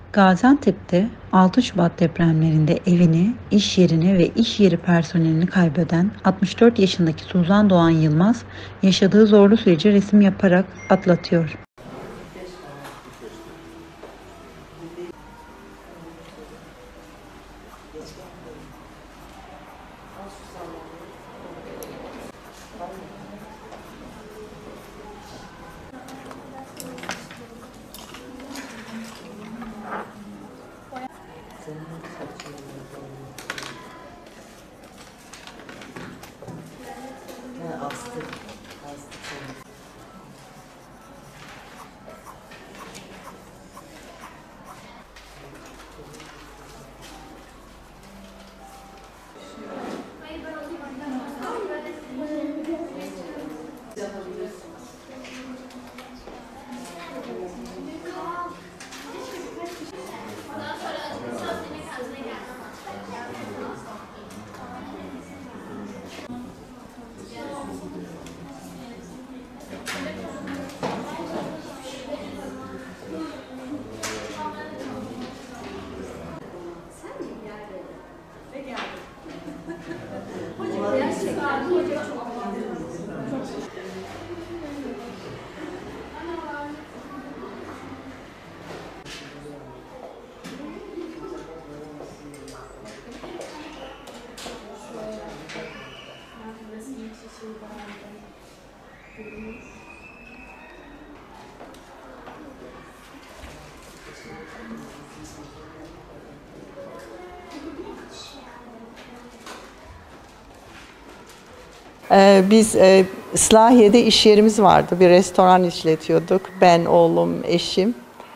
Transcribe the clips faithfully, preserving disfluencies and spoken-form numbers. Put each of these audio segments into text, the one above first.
Gaziantep'te altı Şubat depremlerinde evini, iş yerini ve iş yeri personelini kaybeden altmış dört yaşındaki Suzan Doğan Yılmaz, yaşadığı zorlu süreci resim yaparak atlatıyor. Ee, biz e, İslahiye'de iş yerimiz vardı. Bir restoran işletiyorduk. Ben, oğlum, eşim.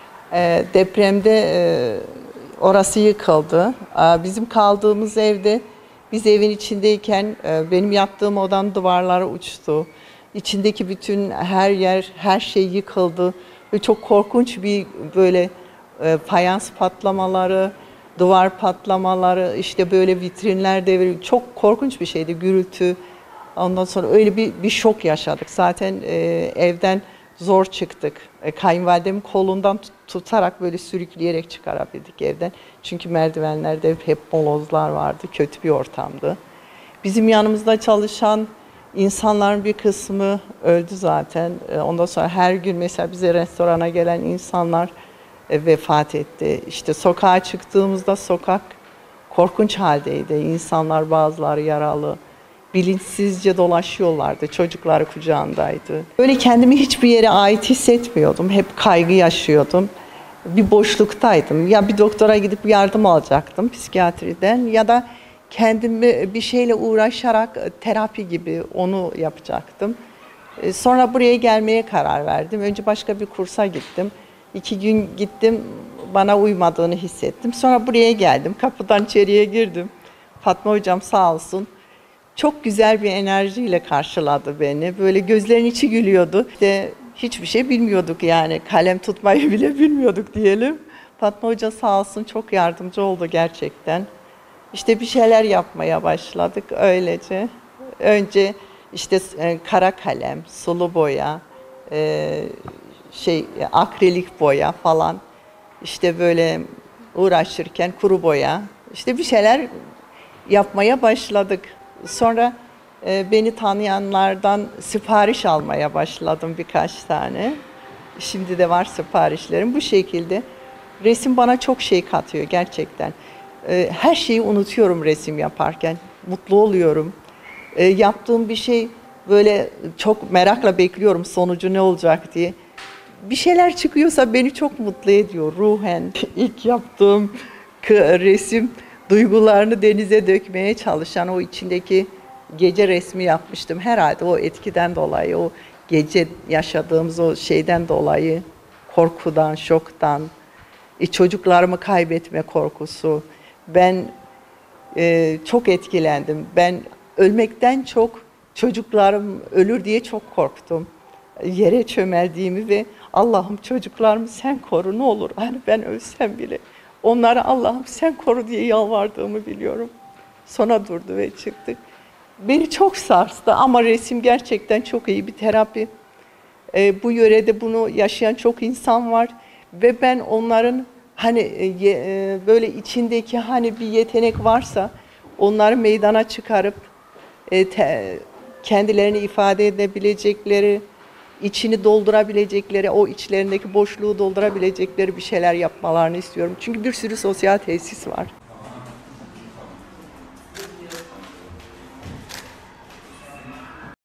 Ee, depremde e, orası yıkıldı. Ee, bizim kaldığımız evde, biz evin içindeyken e, benim yattığım odanın duvarları uçtu. İçindeki bütün her yer, her şey yıkıldı. Ve çok korkunç bir böyle e, fayans patlamaları, duvar patlamaları, işte böyle vitrinler devrildi. Çok korkunç bir şeydi, gürültü. Ondan sonra öyle bir, bir şok yaşadık. Zaten e, evden zor çıktık. E, kayınvalidemin kolundan tut, tutarak böyle sürükleyerek çıkarabildik evden. Çünkü merdivenlerde hep molozlar vardı. Kötü bir ortamdı. Bizim yanımızda çalışan insanların bir kısmı öldü zaten. E, ondan sonra her gün mesela bize restorana gelen insanlar e, vefat etti. İşte sokağa çıktığımızda sokak korkunç haldeydi. İnsanlar bazıları yaralı. Bilinçsizce dolaşıyorlardı. Çocukları kucağındaydı. Böyle kendimi hiçbir yere ait hissetmiyordum. Hep kaygı yaşıyordum. Bir boşluktaydım. Ya bir doktora gidip yardım alacaktım psikiyatriden ya da kendimi bir şeyle uğraşarak terapi gibi onu yapacaktım. Sonra buraya gelmeye karar verdim. Önce başka bir kursa gittim. İki gün gittim, bana uymadığını hissettim. Sonra buraya geldim. Kapıdan içeriye girdim. Fatma hocam sağ olsun. Çok güzel bir enerjiyle karşıladı beni. Böyle gözlerin içi gülüyordu. İşte hiçbir şey bilmiyorduk yani. Kalem tutmayı bile bilmiyorduk diyelim. Fatma Hoca sağ olsun çok yardımcı oldu gerçekten. İşte bir şeyler yapmaya başladık öylece. Önce işte kara kalem, sulu boya, şey akrilik boya falan. İşte böyle uğraşırken kuru boya. İşte bir şeyler yapmaya başladık. Sonra e, beni tanıyanlardan sipariş almaya başladım birkaç tane. Şimdi de var siparişlerim. Bu şekilde resim bana çok şey katıyor gerçekten. E, her şeyi unutuyorum resim yaparken. Mutlu oluyorum. E, yaptığım bir şey böyle çok merakla bekliyorum sonucu ne olacak diye. Bir şeyler çıkıyorsa beni çok mutlu ediyor ruhen. İlk yaptığım resim duygularını denize dökmeye çalışan o içindeki gece resmi yapmıştım. Herhalde o etkiden dolayı, o gece yaşadığımız o şeyden dolayı, korkudan, şoktan, e, çocuklarımı kaybetme korkusu. Ben e, çok etkilendim. Ben ölmekten çok çocuklarım ölür diye çok korktum. Yere çömeldiğimi ve Allah'ım çocuklarımı sen koru ne olur. Hani ben ölsem bile. Onlara Allah'ım sen koru diye yalvardığımı biliyorum. Sonra durdu ve çıktık. Beni çok sarstı ama resim gerçekten çok iyi bir terapi. Ee, bu yörede bunu yaşayan çok insan var. Ve ben onların hani e, ye- e, böyle içindeki hani bir yetenek varsa onları meydana çıkarıp e, te- kendilerini ifade edebilecekleri, içini doldurabilecekleri, o içlerindeki boşluğu doldurabilecekleri bir şeyler yapmalarını istiyorum. Çünkü bir sürü sosyal tesis var.